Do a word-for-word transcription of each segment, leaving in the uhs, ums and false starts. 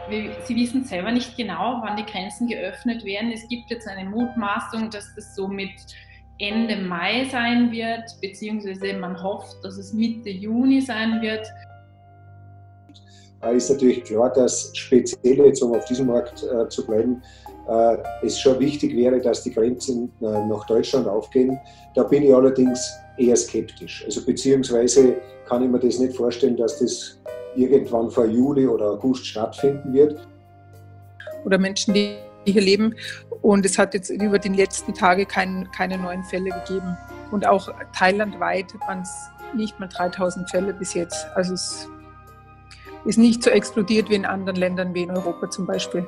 Sie wissen selber nicht genau, wann die Grenzen geöffnet werden. Es gibt jetzt eine Mutmaßung, dass das so mit Ende Mai sein wird, beziehungsweise man hofft, dass es Mitte Juni sein wird. Ist natürlich klar, dass speziell jetzt, um auf diesem Markt äh, zu bleiben, äh, es schon wichtig wäre, dass die Grenzen äh, nach Deutschland aufgehen. Da bin ich allerdings eher skeptisch. Also beziehungsweise kann ich mir das nicht vorstellen, dass das irgendwann vor Juli oder August stattfinden wird. Oder Menschen, die hier leben. Und es hat jetzt über die letzten Tage kein, keine neuen Fälle gegeben. Und auch thailandweit waren es nicht mal dreitausend Fälle bis jetzt. Also es ist nicht so explodiert wie in anderen Ländern, wie in Europa zum Beispiel.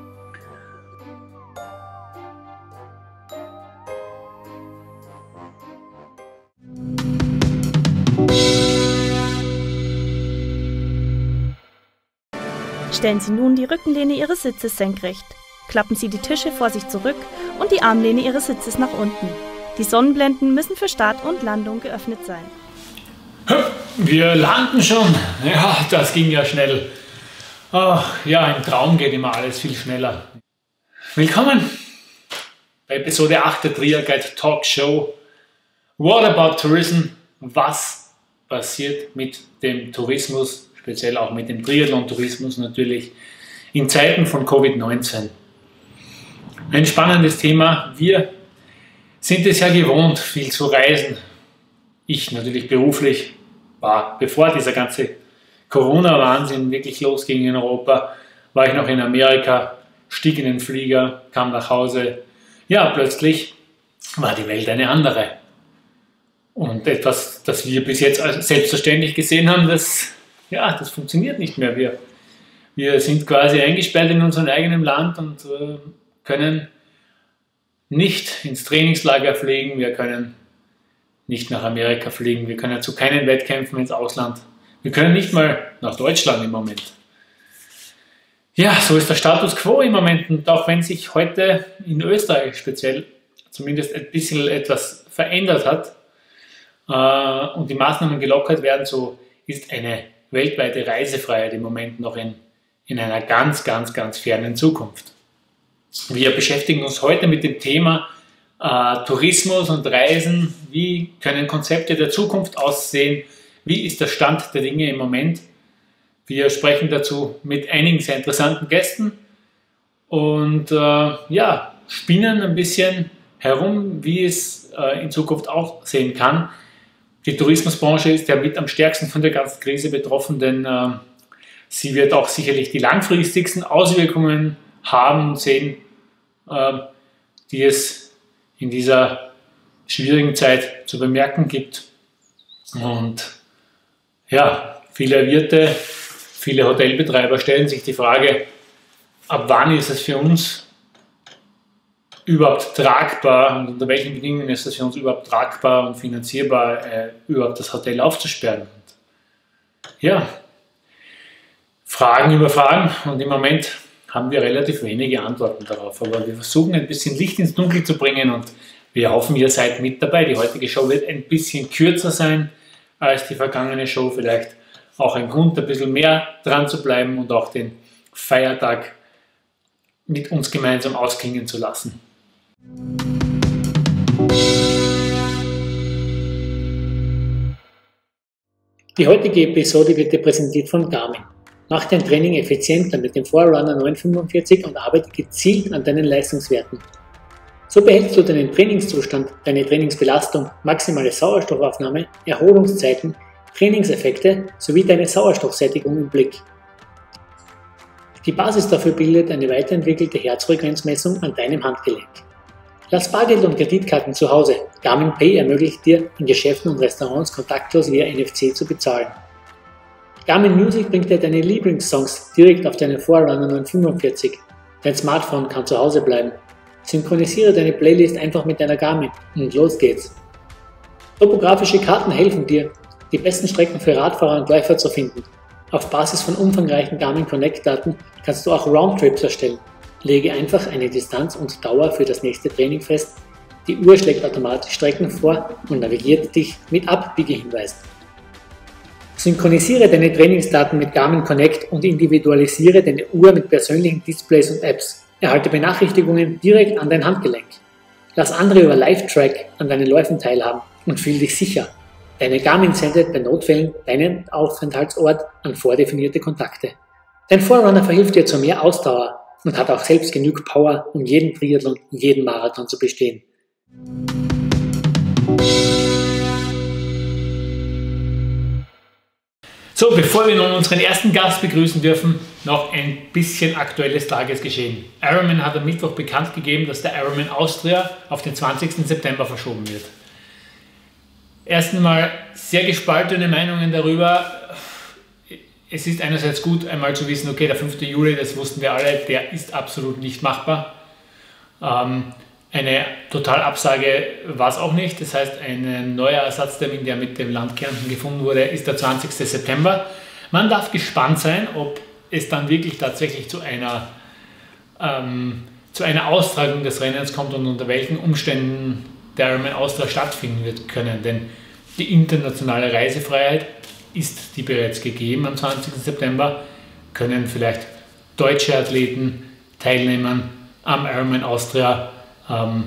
Stellen Sie nun die Rückenlehne Ihres Sitzes senkrecht. Klappen Sie die Tische vor sich zurück und die Armlehne Ihres Sitzes nach unten. Die Sonnenblenden müssen für Start und Landung geöffnet sein. Wir landen schon. Ja, das ging ja schnell. Ach, ja, im Traum geht immer alles viel schneller. Willkommen bei Episode acht der Trier Guide Talk Show. What about tourism? Was passiert mit dem Tourismus? Speziell auch mit dem Triathlon-Tourismus natürlich in Zeiten von Covid neunzehn. Ein spannendes Thema. Wir sind es ja gewohnt, viel zu reisen. Ich natürlich beruflich war, bevor dieser ganze Corona-Wahnsinn wirklich losging in Europa, war ich noch in Amerika, stieg in den Flieger, kam nach Hause. Ja, plötzlich war die Welt eine andere. Und etwas, das wir bis jetzt als selbstverständlich gesehen haben, das Ja, das funktioniert nicht mehr. Wir, wir sind quasi eingesperrt in unserem eigenen Land und äh, können nicht ins Trainingslager fliegen, wir können nicht nach Amerika fliegen, wir können zu keinen Wettkämpfen ins Ausland, wir können nicht mal nach Deutschland im Moment. Ja, so ist der Status quo im Moment, und auch wenn sich heute in Österreich speziell zumindest ein bisschen etwas verändert hat äh, und die Maßnahmen gelockert werden, so ist eine weltweite Reisefreiheit im Moment noch in, in einer ganz, ganz, ganz fernen Zukunft. Wir beschäftigen uns heute mit dem Thema äh, Tourismus und Reisen. Wie können Konzepte der Zukunft aussehen? Wie ist der Stand der Dinge im Moment? Wir sprechen dazu mit einigen sehr interessanten Gästen und äh, ja, spinnen ein bisschen herum, wie es äh, in Zukunft aussehen kann. Die Tourismusbranche ist ja mit am stärksten von der ganzen Krise betroffen, denn äh, sie wird auch sicherlich die langfristigsten Auswirkungen haben und sehen, äh, die es in dieser schwierigen Zeit zu bemerken gibt. Und ja, viele Wirte, viele Hotelbetreiber stellen sich die Frage, ab wann ist es für uns überhaupt tragbar und unter welchen Bedingungen ist es für uns überhaupt tragbar und finanzierbar, äh, überhaupt das Hotel aufzusperren. Und ja, Fragen über Fragen, und im Moment haben wir relativ wenige Antworten darauf, aber wir versuchen ein bisschen Licht ins Dunkel zu bringen und wir hoffen, ihr seid mit dabei. Die heutige Show wird ein bisschen kürzer sein als die vergangene Show, vielleicht auch ein Grund, ein bisschen mehr dran zu bleiben und auch den Feiertag mit uns gemeinsam ausklingen zu lassen. Die heutige Episode wird dir präsentiert von Garmin. Mach dein Training effizienter mit dem Forerunner neunhundertfünfundvierzig und arbeite gezielt an deinen Leistungswerten. So behältst du deinen Trainingszustand, deine Trainingsbelastung, maximale Sauerstoffaufnahme, Erholungszeiten, Trainingseffekte sowie deine Sauerstoffsättigung im Blick. Die Basis dafür bildet eine weiterentwickelte Herzfrequenzmessung an deinem Handgelenk. Lass Bargeld und Kreditkarten zu Hause. Garmin Pay ermöglicht dir, in Geschäften und Restaurants kontaktlos via N F C zu bezahlen. Garmin Music bringt dir deine Lieblingssongs direkt auf deinen Forerunner neunhundertfünfundvierzig. Dein Smartphone kann zu Hause bleiben. Synchronisiere deine Playlist einfach mit deiner Garmin und los geht's. Topografische Karten helfen dir, die besten Strecken für Radfahrer und Läufer zu finden. Auf Basis von umfangreichen Garmin Connect-Daten kannst du auch Roundtrips erstellen. Lege einfach eine Distanz und Dauer für das nächste Training fest. Die Uhr schlägt automatisch Strecken vor und navigiert dich mit Abbiegehinweisen. Synchronisiere deine Trainingsdaten mit Garmin Connect und individualisiere deine Uhr mit persönlichen Displays und Apps. Erhalte Benachrichtigungen direkt an dein Handgelenk. Lass andere über Live-Track an deinen Läufen teilhaben und fühl dich sicher. Deine Garmin sendet bei Notfällen deinen Aufenthaltsort an vordefinierte Kontakte. Dein Forerunner verhilft dir zu mehr Ausdauer und hat auch selbst genug Power, um jeden Triathlon, jeden Marathon zu bestehen. So, bevor wir nun unseren ersten Gast begrüßen dürfen, noch ein bisschen aktuelles Tagesgeschehen. Ironman hat am Mittwoch bekannt gegeben, dass der Ironman Austria auf den zwanzigsten September verschoben wird. Erst einmal sehr gespaltene Meinungen darüber. Es ist einerseits gut, einmal zu wissen, okay, der fünfte Juli, das wussten wir alle, der ist absolut nicht machbar. Ähm, eine Totalabsage war es auch nicht. Das heißt, ein neuer Ersatztermin, der mit dem Land Kärnten gefunden wurde, ist der zwanzigste September. Man darf gespannt sein, ob es dann wirklich tatsächlich zu einer, ähm, zu einer Austragung des Rennens kommt und unter welchen Umständen der Ironman Austria stattfinden wird können. Denn die internationale Reisefreiheit ist die bereits gegeben am zwanzigsten September, können vielleicht deutsche Athleten teilnehmen am Ironman Austria. Ähm,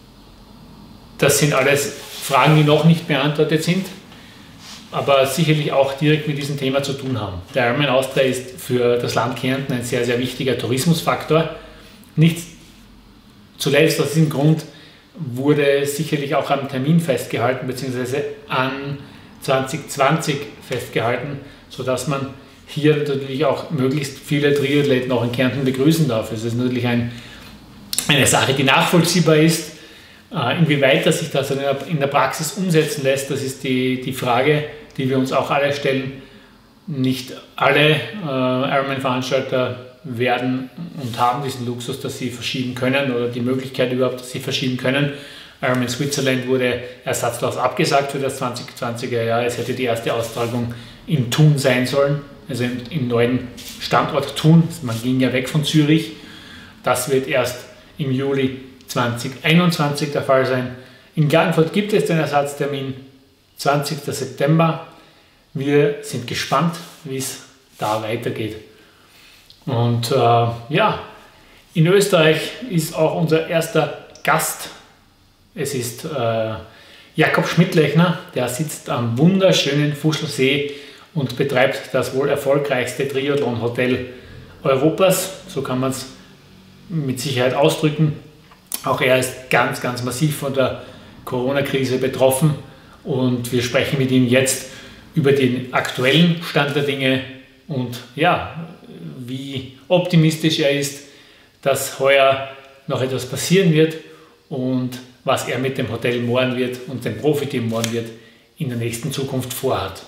das sind alles Fragen, die noch nicht beantwortet sind, aber sicherlich auch direkt mit diesem Thema zu tun haben. Der Ironman Austria ist für das Land Kärnten ein sehr, sehr wichtiger Tourismusfaktor. Nicht zuletzt aus diesem Grund wurde sicherlich auch am Termin festgehalten, beziehungsweise an zwanzig zwanzig festgehalten, sodass man hier natürlich auch möglichst viele Triathleten auch in Kärnten begrüßen darf. Es ist natürlich ein, eine Sache, die nachvollziehbar ist. Äh, inwieweit das sich das in der Praxis umsetzen lässt, das ist die, die Frage, die wir uns auch alle stellen. Nicht alle äh, Ironman-Veranstalter werden und haben diesen Luxus, dass sie verschieben können oder die Möglichkeit überhaupt, dass sie verschieben können. Ironman Switzerland wurde ersatzlos abgesagt für das zwanzig zwanziger Jahr. Es hätte die erste Austragung in Thun sein sollen, also im, im neuen Standort Thun. Man ging ja weg von Zürich. Das wird erst im Juli zwanzig einundzwanzig der Fall sein. In Klagenfurt gibt es den Ersatztermin, zwanzigsten September. Wir sind gespannt, wie es da weitergeht. Und äh, ja, in Österreich ist auch unser erster Gast. Es ist äh, Jakob Schmidlechner, der sitzt am wunderschönen Fuschlsee und betreibt das wohl erfolgreichste Triathlon-Hotel Europas. So kann man es mit Sicherheit ausdrücken. Auch er ist ganz, ganz massiv von der Corona-Krise betroffen und wir sprechen mit ihm jetzt über den aktuellen Stand der Dinge und ja, wie optimistisch er ist, dass heuer noch etwas passieren wird und was er mit dem Hotel Mohren wird und dem Profiteam Mohren wird in der nächsten Zukunft vorhat.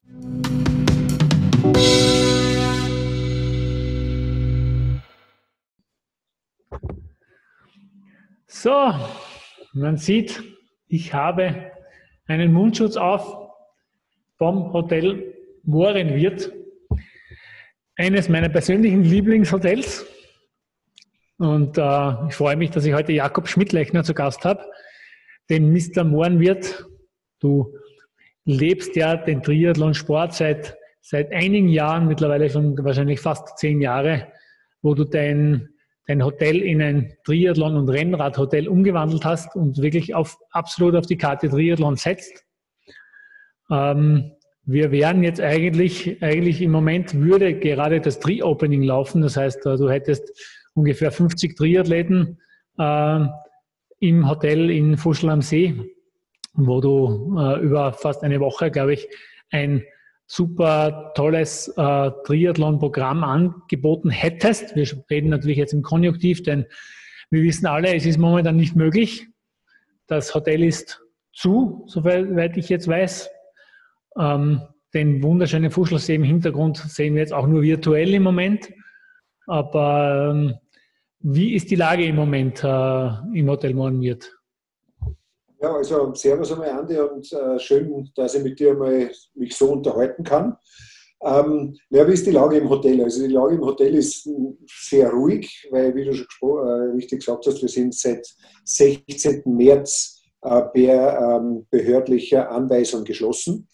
So, man sieht, ich habe einen Mundschutz auf vom Hotel Mohrenwirt, eines meiner persönlichen Lieblingshotels. Und äh, ich freue mich, dass ich heute Jakob Schmidlechner zu Gast habe, den Mister Mohrenwirt. Du lebst ja den Triathlon-Sport seit, seit einigen Jahren, mittlerweile schon wahrscheinlich fast zehn Jahre, wo du dein, dein Hotel in ein Triathlon- und Rennradhotel umgewandelt hast und wirklich auf, absolut auf die Karte Triathlon setzt. Ähm, wir wären jetzt eigentlich, eigentlich im Moment würde gerade das Tri-Opening laufen. Das heißt, du hättest ungefähr fünfzig Triathleten äh, im Hotel in Fuschl am See, wo du äh, über fast eine Woche, glaube ich, ein super tolles äh, Triathlon-Programm angeboten hättest. Wir reden natürlich jetzt im Konjunktiv, denn wir wissen alle, es ist momentan nicht möglich. Das Hotel ist zu, soweit ich jetzt weiß. Ähm, den wunderschönen Fuschlsee im Hintergrund sehen wir jetzt auch nur virtuell im Moment. Aber ähm, wie ist die Lage im Moment äh, im Hotel Mohrenwirt? Ja, also servus einmal Andi und äh, schön, dass ich mit dir mal mich so unterhalten kann. Ähm, ja, wie ist die Lage im Hotel? Also die Lage im Hotel ist sehr ruhig, weil, wie du schon äh, richtig gesagt hast, wir sind seit sechzehnten März äh, per ähm, behördlicher Anweisung geschlossen.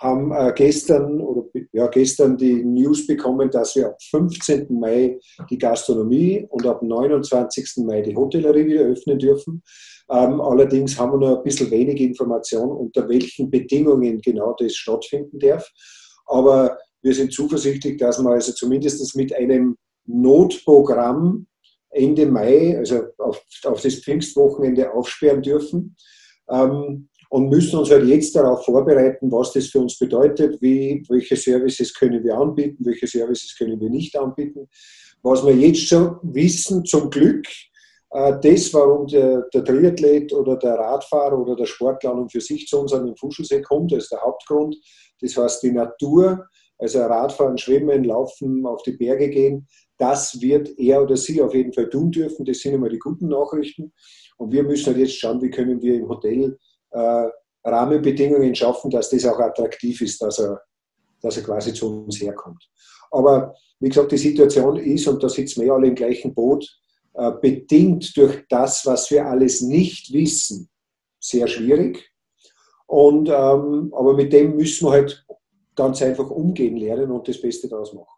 haben äh, gestern oder ja, gestern die News bekommen, dass wir ab fünfzehnten Mai die Gastronomie und ab neunundzwanzigsten Mai die Hotellerie wieder öffnen dürfen. Ähm, allerdings haben wir noch ein bisschen wenig Information, unter welchen Bedingungen genau das stattfinden darf. Aber wir sind zuversichtlich, dass wir also zumindest mit einem Notprogramm Ende Mai, also auf, auf das Pfingstwochenende, aufsperren dürfen. Ähm, und müssen uns halt jetzt darauf vorbereiten, was das für uns bedeutet, wie, welche Services können wir anbieten, welche Services können wir nicht anbieten. Was wir jetzt schon wissen, zum Glück, äh, das, warum der, der Triathlet oder der Radfahrer oder der Sportler an und für sich zu uns an den Fuschelsee kommt, das ist der Hauptgrund. Das heißt, die Natur, also Radfahren, Schwimmen, Laufen, auf die Berge gehen, das wird er oder sie auf jeden Fall tun dürfen. Das sind immer die guten Nachrichten. Und wir müssen halt jetzt schauen, wie können wir im Hotel Äh, Rahmenbedingungen schaffen, dass das auch attraktiv ist, dass er, dass er quasi zu uns herkommt. Aber wie gesagt, die Situation ist, und da sitzen wir alle im gleichen Boot, äh, bedingt durch das, was wir alles nicht wissen, sehr schwierig. Und, ähm, aber mit dem müssen wir halt ganz einfach umgehen lernen und das Beste daraus machen.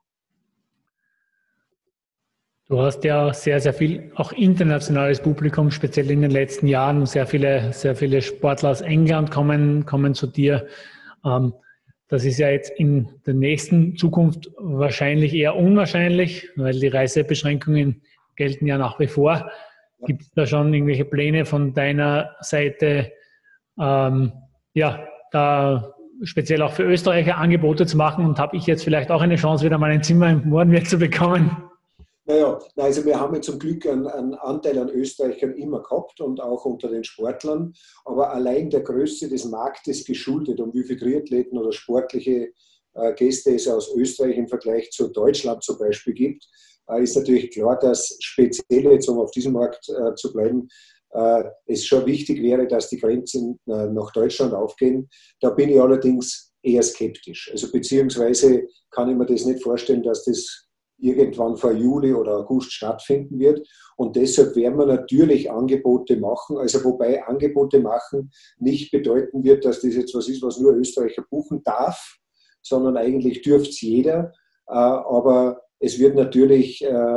Du hast ja sehr, sehr viel auch internationales Publikum, speziell in den letzten Jahren. Sehr viele, sehr viele Sportler aus England kommen, kommen zu dir. Das ist ja jetzt in der nächsten Zukunft wahrscheinlich eher unwahrscheinlich, weil die Reisebeschränkungen gelten ja nach wie vor. Gibt es da schon irgendwelche Pläne von deiner Seite, ähm, ja, da speziell auch für Österreicher Angebote zu machen? Und habe ich jetzt vielleicht auch eine Chance, wieder mal ein Zimmer im Mohrenweg zu bekommen? Naja, also wir haben ja zum Glück einen, einen Anteil an Österreichern immer gehabt und auch unter den Sportlern, aber allein der Größe des Marktes geschuldet, um wie viele Triathleten oder sportliche äh, Gäste es aus Österreich im Vergleich zu Deutschland zum Beispiel gibt, äh, ist natürlich klar, dass speziell jetzt, um auf diesem Markt äh, zu bleiben, äh, es schon wichtig wäre, dass die Grenzen äh, nach Deutschland aufgehen. Da bin ich allerdings eher skeptisch. Also beziehungsweise kann ich mir das nicht vorstellen, dass das irgendwann vor Juli oder August stattfinden wird. Und deshalb werden wir natürlich Angebote machen, also wobei Angebote machen nicht bedeuten wird, dass das jetzt was ist, was nur Österreicher buchen darf, sondern eigentlich dürfte es jeder. Aber es wird natürlich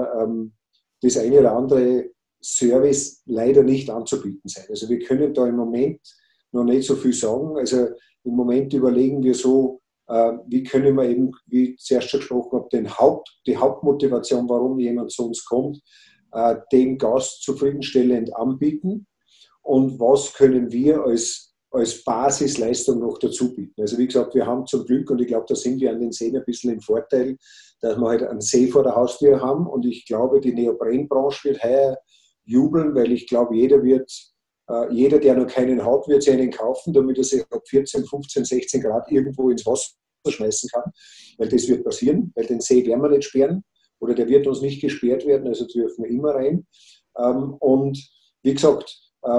das eine oder andere Service leider nicht anzubieten sein. Also wir können da im Moment noch nicht so viel sagen. Also im Moment überlegen wir so, wie können wir eben, wie ich zuerst schon gesprochen habe, den Haupt, die Hauptmotivation, warum jemand zu uns kommt, den Gast zufriedenstellend anbieten und was können wir als, als Basisleistung noch dazu bieten. Also wie gesagt, wir haben zum Glück, und ich glaube, da sind wir an den Seen ein bisschen im Vorteil, dass wir halt einen See vor der Haustür haben, und ich glaube, die Neoprenbranche wird heuer jubeln, weil ich glaube, jeder wird Jeder, der noch keinen hat, wird sich einen kaufen, damit er sich ab vierzehn, fünfzehn, sechzehn Grad irgendwo ins Wasser schmeißen kann. Weil das wird passieren, weil den See werden wir nicht sperren oder der wird uns nicht gesperrt werden, also dürfen wir immer rein. Und wie gesagt,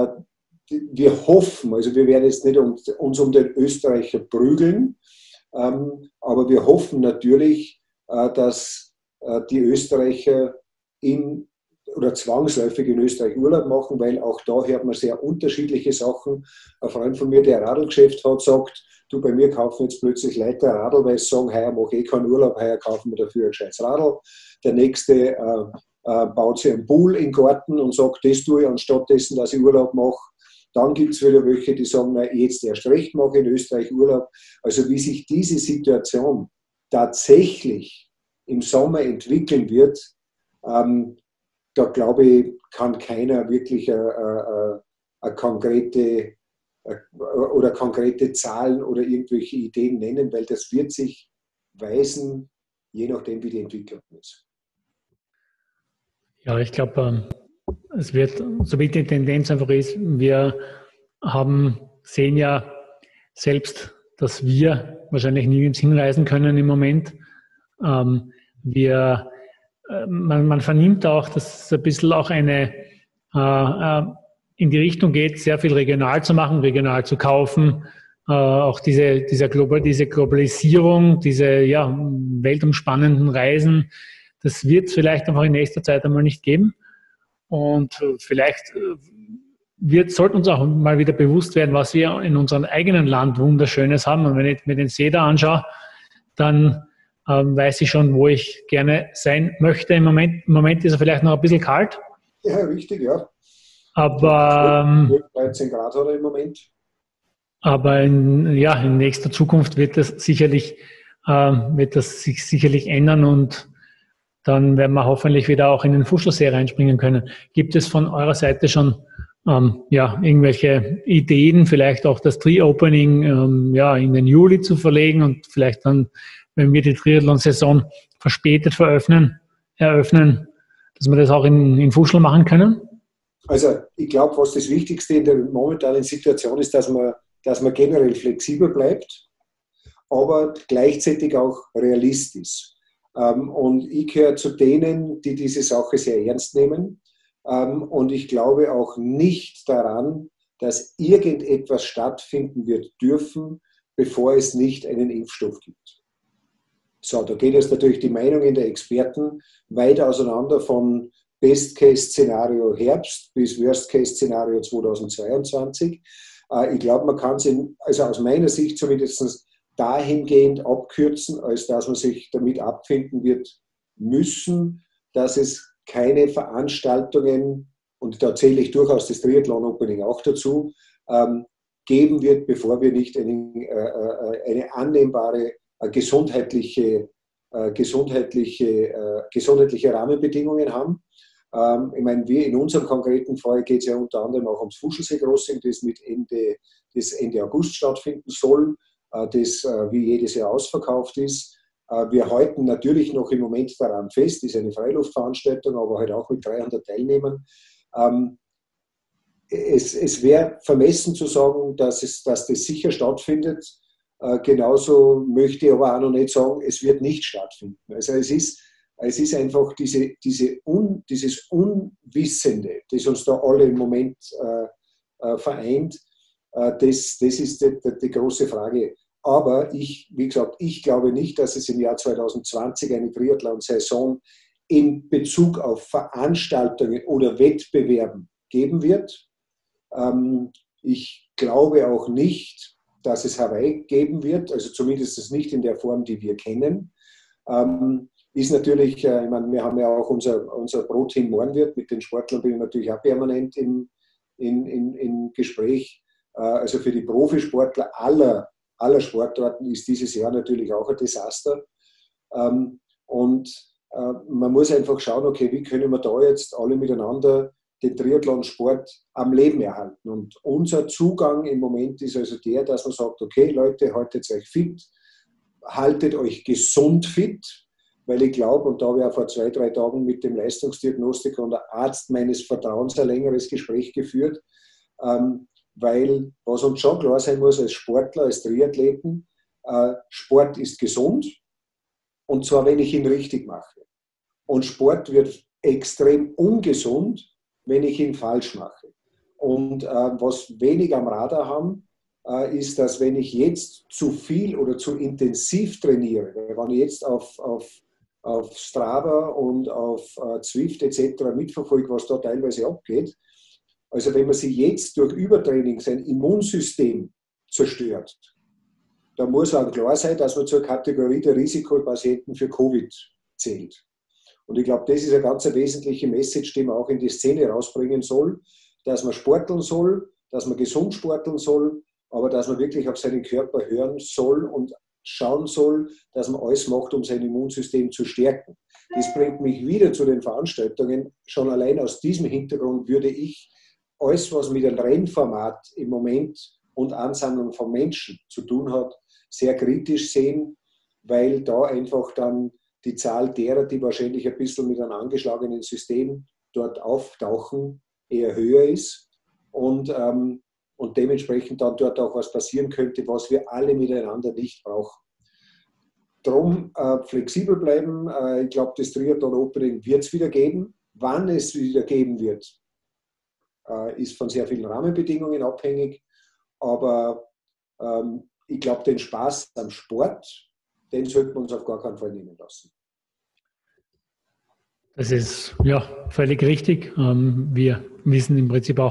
wir hoffen, also wir werden jetzt nicht uns um den Österreicher prügeln, aber wir hoffen natürlich, dass die Österreicher in oder zwangsläufig in Österreich Urlaub machen, weil auch da hört man sehr unterschiedliche Sachen. Ein Freund von mir, der ein Radlgeschäft hat, sagt, du, bei mir kaufen jetzt plötzlich Leute ein Radl, weil sie sagen, heuer mache ich eh keinen Urlaub, heuer kaufen wir dafür ein scheiß Radl. Der nächste äh, äh, baut sich einen Pool in den Garten und sagt, das tue ich anstatt dessen, dass ich Urlaub mache. Dann gibt es wieder welche, die sagen, na, jetzt erst recht mache ich in Österreich Urlaub. Also wie sich diese Situation tatsächlich im Sommer entwickeln wird, ähm, da glaube ich, kann keiner wirklich eine, eine, eine konkrete eine, oder konkrete Zahlen oder irgendwelche Ideen nennen, weil das wird sich weisen, je nachdem, wie die Entwicklung ist. Ja, ich glaube, es wird, so wie die Tendenz einfach ist, wir haben, sehen ja selbst, dass wir wahrscheinlich nirgends hinreisen können im Moment. Wir Man, man vernimmt auch, dass es ein bisschen auch eine äh, in die Richtung geht, sehr viel regional zu machen, regional zu kaufen. Äh, auch diese, dieser Global, diese Globalisierung, diese ja, weltumspannenden Reisen, das wird es vielleicht einfach in nächster Zeit einmal nicht geben. Und vielleicht wir sollten uns auch mal wieder bewusst werden, was wir in unserem eigenen Land Wunderschönes haben. Und wenn ich mir den See da anschaue, dann ähm, weiß ich schon, wo ich gerne sein möchte. Im Moment, im Moment ist er vielleicht noch ein bisschen kalt. Ja, richtig, ja. Aber ähm, dreizehn Grad hat er im Moment. Aber in, ja, in nächster Zukunft wird das sicherlich, ähm, wird das sich sicherlich ändern und dann werden wir hoffentlich wieder auch in den Fuschelsee reinspringen können. Gibt es von eurer Seite schon ähm, ja, irgendwelche Ideen, vielleicht auch das Tri-Opening ähm, ja, in den Juli zu verlegen und vielleicht dann, wenn wir die Triathlon-Saison verspätet veröffnen, eröffnen, dass wir das auch in, in Fuschl machen können? Also ich glaube, was das Wichtigste in der momentanen Situation ist, dass man, dass man generell flexibel bleibt, aber gleichzeitig auch realistisch. Und ich gehöre zu denen, die diese Sache sehr ernst nehmen. Und ich glaube auch nicht daran, dass irgendetwas stattfinden wird dürfen, bevor es nicht einen Impfstoff gibt. So, da geht jetzt natürlich die Meinungen der Experten weit auseinander von Best-Case-Szenario Herbst bis Worst-Case-Szenario zweitausendzweiundzwanzig. Ich glaube, man kann es, also aus meiner Sicht zumindest, dahingehend abkürzen, als dass man sich damit abfinden wird müssen, dass es keine Veranstaltungen, und da zähle ich durchaus das Triathlon-Opening auch dazu, ähm, geben wird, bevor wir nicht eine, äh, eine annehmbare äh, gesundheitliche, äh, gesundheitliche, äh, gesundheitliche Rahmenbedingungen haben. Ähm, ich meine, wir in unserem konkreten Fall geht es ja unter anderem auch ums Fuschelsee-Crossing, das mit Ende, das Ende August stattfinden soll, das wie jedes Jahr ausverkauft ist. Wir halten natürlich noch im Moment daran fest, das ist eine Freiluftveranstaltung, aber halt auch mit dreihundert Teilnehmern. Es, es wäre vermessen zu sagen, dass, es, dass das sicher stattfindet. Genauso möchte ich aber auch noch nicht sagen, es wird nicht stattfinden. Also es ist, es ist einfach diese, diese Un, dieses Unwissende, das uns da alle im Moment äh, vereint. Das, das ist die, die, die große Frage. Aber ich, wie gesagt, ich glaube nicht, dass es im Jahr zweitausendzwanzig eine Triathlon-Saison in Bezug auf Veranstaltungen oder Wettbewerben geben wird. Ähm, ich glaube auch nicht, dass es Hawaii geben wird, also zumindest nicht in der Form, die wir kennen. Ähm, ist natürlich, äh, ich meine, wir haben ja auch unser, unser Pro-Team Mohrenwirt, mit den Sportlern bin ich natürlich auch permanent im, in, in, im Gespräch. Also für die Profisportler aller, aller Sportarten ist dieses Jahr natürlich auch ein Desaster. Und man muss einfach schauen, okay, wie können wir da jetzt alle miteinander den Triathlonsport am Leben erhalten. Und unser Zugang im Moment ist also der, dass man sagt, okay Leute, haltet euch fit, haltet euch gesund fit, weil ich glaube, und da habe ich auch vor zwei, drei Tagen mit dem Leistungsdiagnostiker und der Arzt meines Vertrauens ein längeres Gespräch geführt, weil was uns schon klar sein muss als Sportler, als Triathleten, äh, Sport ist gesund und zwar, wenn ich ihn richtig mache. Und Sport wird extrem ungesund, wenn ich ihn falsch mache. Und äh, was wenig am Radar haben, äh, ist, dass wenn ich jetzt zu viel oder zu intensiv trainiere, wenn ich jetzt auf, auf, auf Strava und auf äh, Zwift et cetera mitverfolge, was da teilweise abgeht, also wenn man sich jetzt durch Übertraining sein Immunsystem zerstört, dann muss auch klar sein, dass man zur Kategorie der Risikopatienten für Covid zählt. Und ich glaube, das ist eine ganz wesentliche Message, die man auch in die Szene rausbringen soll, dass man sporteln soll, dass man gesund sporteln soll, aber dass man wirklich auf seinen Körper hören soll und schauen soll, dass man alles macht, um sein Immunsystem zu stärken. Das bringt mich wieder zu den Veranstaltungen. Schon allein aus diesem Hintergrund würde ich alles, was mit dem Rennformat im Moment und Ansammlung von Menschen zu tun hat, sehr kritisch sehen, weil da einfach dann die Zahl derer, die wahrscheinlich ein bisschen mit einem angeschlagenen System dort auftauchen, eher höher ist und, ähm, und dementsprechend dann dort auch was passieren könnte, was wir alle miteinander nicht brauchen. Drum äh, flexibel bleiben. Äh, ich glaube, das Triathlon Opening wird es wieder geben. Wann es wieder geben wird, ist von sehr vielen Rahmenbedingungen abhängig, aber ähm, ich glaube, den Spaß am Sport, den sollten wir uns auf gar keinen Fall nehmen lassen. Das ist ja völlig richtig. Ähm, wir wissen im Prinzip auch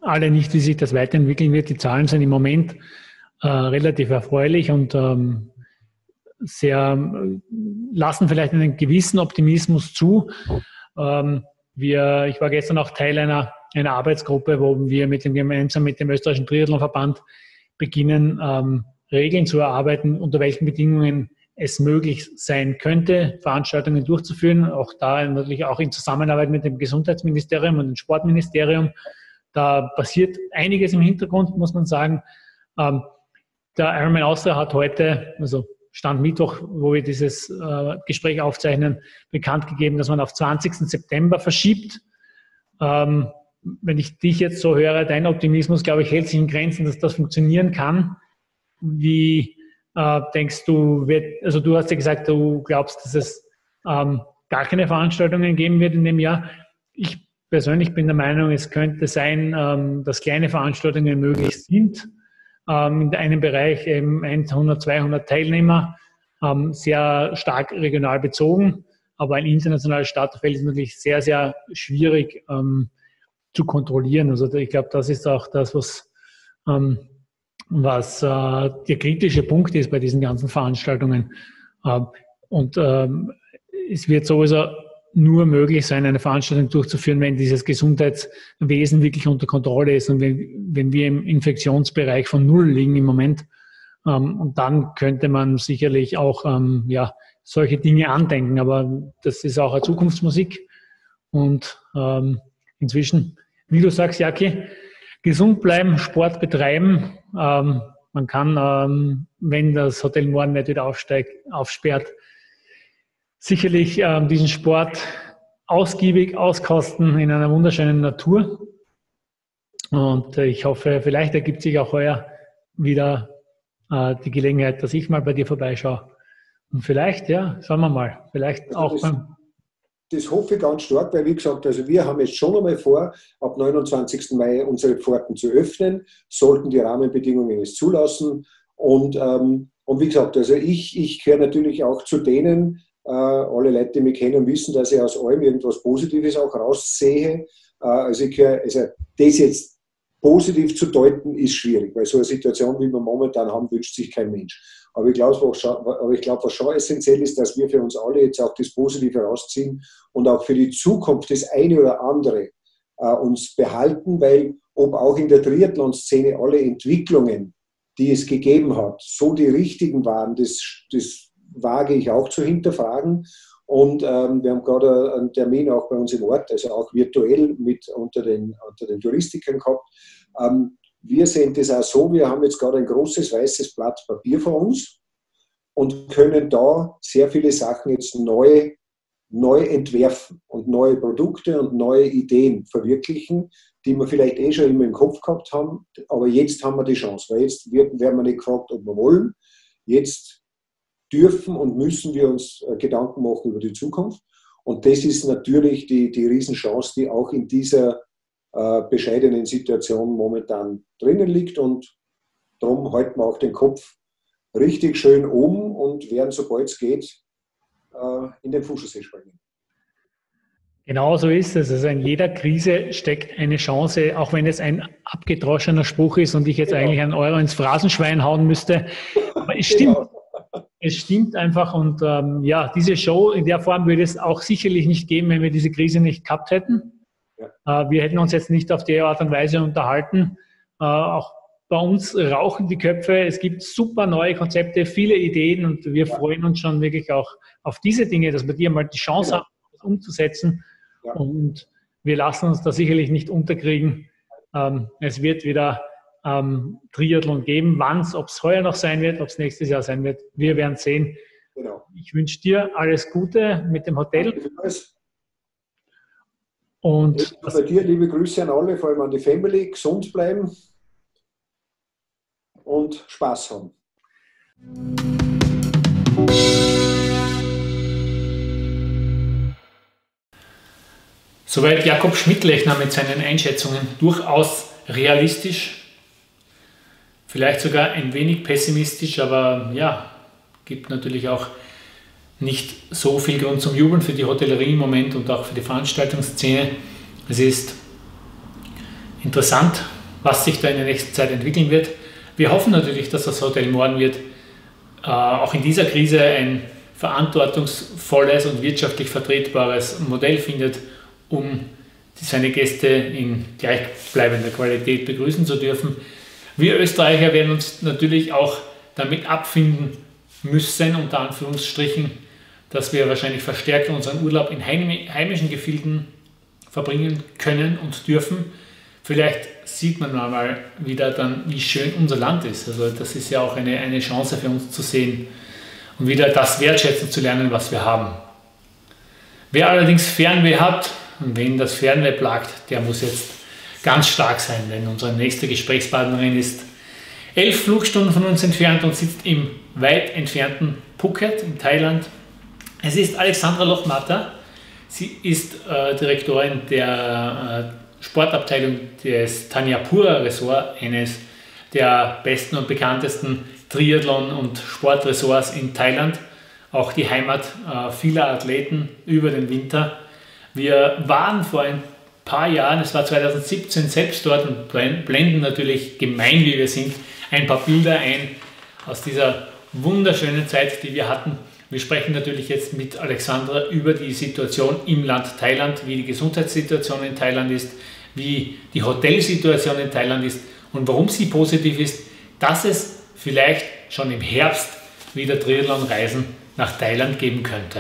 alle nicht, wie sich das weiterentwickeln wird. Die Zahlen sind im Moment äh, relativ erfreulich und ähm, sehr, äh, lassen vielleicht einen gewissen Optimismus zu. Ähm, wir, ich war gestern auch Teil einer, einer Arbeitsgruppe, wo wir mit dem, gemeinsam mit dem österreichischen Triathlonverband beginnen, ähm, Regeln zu erarbeiten, unter welchen Bedingungen es möglich sein könnte, Veranstaltungen durchzuführen. Auch da natürlich auch in Zusammenarbeit mit dem Gesundheitsministerium und dem Sportministerium. Da passiert einiges im Hintergrund, muss man sagen. Ähm, der Ironman Austria hat heute, also Stand Mittwoch, wo wir dieses äh, Gespräch aufzeichnen, bekannt gegeben, dass man auf zwanzigsten September verschiebt. Ähm, wenn ich dich jetzt so höre, dein Optimismus, glaube ich, hält sich in Grenzen, dass das funktionieren kann. Wie äh, denkst du, wird, also du hast ja gesagt, du glaubst, dass es ähm, gar keine Veranstaltungen geben wird in dem Jahr. Ich persönlich bin der Meinung, es könnte sein, ähm, dass kleine Veranstaltungen möglich sind. Ähm, in einem Bereich eben hundert, zweihundert Teilnehmer, ähm, sehr stark regional bezogen. Aber ein internationales Starterfeld ist natürlich sehr, sehr schwierig ähm, zu kontrollieren. Also ich glaube, das ist auch das, was, ähm, was äh, der kritische Punkt ist bei diesen ganzen Veranstaltungen. Äh, und ähm, es wird sowieso nur möglich sein, eine Veranstaltung durchzuführen, wenn dieses Gesundheitswesen wirklich unter Kontrolle ist und wenn, wenn wir im Infektionsbereich von Null liegen im Moment. Ähm, und dann könnte man sicherlich auch ähm, ja, solche Dinge andenken. Aber das ist auch eine Zukunftsmusik. Und ähm, inzwischen, wie du sagst, Jacki, gesund bleiben, Sport betreiben. Ähm, man kann, ähm, wenn das Hotel morgen nicht wieder aufsteigt, aufsperrt, sicherlich ähm, diesen Sport ausgiebig auskosten in einer wunderschönen Natur. Und äh, ich hoffe, vielleicht ergibt sich auch heuer wieder äh, die Gelegenheit, dass ich mal bei dir vorbeischaue. Und vielleicht, ja, schauen wir mal, vielleicht also auch das, beim... Das hoffe ich ganz stark, weil wie gesagt, also wir haben jetzt schon einmal vor, ab neunundzwanzigsten Mai unsere Pforten zu öffnen, sollten die Rahmenbedingungen es zulassen. Und, ähm, und wie gesagt, also ich, ich gehöre natürlich auch zu denen, äh, alle Leute, die mich kennen, wissen, dass ich aus allem irgendwas Positives auch raussehe. Äh, also ich gehöre, also das jetzt positiv zu deuten, ist schwierig, weil so eine Situation, wie wir momentan haben, wünscht sich kein Mensch. Aber ich glaube, aber ich glaube, was schon essentiell ist, dass wir für uns alle jetzt auch das Positive rausziehen und auch für die Zukunft das eine oder andere äh, uns behalten, weil ob auch in der Triathlon-Szene alle Entwicklungen, die es gegeben hat, so die richtigen waren, das, das wage ich auch zu hinterfragen. Und ähm, wir haben gerade einen Termin auch bei uns im Ort, also auch virtuell mit unter den, unter den Touristikern gehabt. Ähm, wir sehen das auch so, wir haben jetzt gerade ein großes weißes Blatt Papier vor uns und können da sehr viele Sachen jetzt neu, neu entwerfen und neue Produkte und neue Ideen verwirklichen, die wir vielleicht eh schon immer im Kopf gehabt haben, aber jetzt haben wir die Chance, weil jetzt werden wir nicht gefragt, ob wir wollen. Jetzt dürfen und müssen wir uns Gedanken machen über die Zukunft. Und das ist natürlich die, die Riesenchance, die auch in dieser äh, bescheidenen Situation momentan drinnen liegt. Und darum halten wir auch den Kopf richtig schön um und werden, sobald es geht, äh, in den Fußballsee springen. Genau so ist es. Also in jeder Krise steckt eine Chance, auch wenn es ein abgedroschener Spruch ist und ich jetzt genau. eigentlich einen Euro ins Phrasenschwein hauen müsste. Aber es stimmt. Genau. Es stimmt einfach und ähm, ja, diese Show in der Form würde es auch sicherlich nicht geben, wenn wir diese Krise nicht gehabt hätten. Ja. Äh, wir hätten uns jetzt nicht auf die Art und Weise unterhalten. Äh, auch bei uns rauchen die Köpfe. Es gibt super neue Konzepte, viele Ideen und wir ja. freuen uns schon wirklich auch auf diese Dinge, dass wir dir mal die Chance genau. haben, das umzusetzen. Ja. Und wir lassen uns da sicherlich nicht unterkriegen. Ähm, es wird wieder Ähm, Triathlon geben. Wann es, ob es heuer noch sein wird, ob es nächstes Jahr sein wird, wir werden sehen. Genau. Ich wünsche dir alles Gute mit dem Hotel. Und bei dir liebe Grüße an alle, vor allem an die Family, gesund bleiben und Spaß haben. Soweit Jakob Schmidtlechner mit seinen Einschätzungen, durchaus realistisch. Vielleicht sogar ein wenig pessimistisch, aber ja, gibt natürlich auch nicht so viel Grund zum Jubeln für die Hotellerie im Moment und auch für die Veranstaltungsszene. Es ist interessant, was sich da in der nächsten Zeit entwickeln wird. Wir hoffen natürlich, dass das Hotel Morenwirt äh, auch in dieser Krise ein verantwortungsvolles und wirtschaftlich vertretbares Modell findet, um seine Gäste in gleichbleibender Qualität begrüßen zu dürfen. Wir Österreicher werden uns natürlich auch damit abfinden müssen, unter Anführungsstrichen, dass wir wahrscheinlich verstärkt unseren Urlaub in heimischen Gefilden verbringen können und dürfen. Vielleicht sieht man mal wieder dann, wie schön unser Land ist. Also das ist ja auch eine, eine Chance für uns zu sehen und wieder das wertschätzen zu lernen, was wir haben. Wer allerdings Fernweh hat und wen das Fernweh plagt, der muss jetzt ganz stark sein, denn unsere nächste Gesprächspartnerin ist elf Flugstunden von uns entfernt und sitzt im weit entfernten Phuket in Thailand. Es ist Alexandra Lochmatter. Sie ist äh, Direktorin der äh, Sportabteilung des Thanyapura Resort, eines der besten und bekanntesten Triathlon- und Sportresorts in Thailand, auch die Heimat äh, vieler Athleten über den Winter. Wir waren vor ein paar Jahren, es war zweitausendsiebzehn, selbst dort und blenden natürlich, gemein wie wir sind, ein paar Bilder ein aus dieser wunderschönen Zeit, die wir hatten. Wir sprechen natürlich jetzt mit Alexandra über die Situation im Land Thailand, wie die Gesundheitssituation in Thailand ist, wie die Hotelsituation in Thailand ist und warum sie positiv ist, dass es vielleicht schon im Herbst wieder Triathlon-Reisen nach Thailand geben könnte.